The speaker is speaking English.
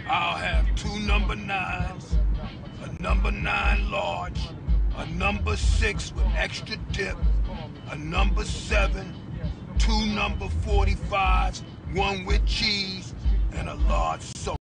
I'll have 2 number 9s, a number 9 large, a number 6 with extra dip, a number 7, 2 number 45s, 1 with cheese, and a large soda.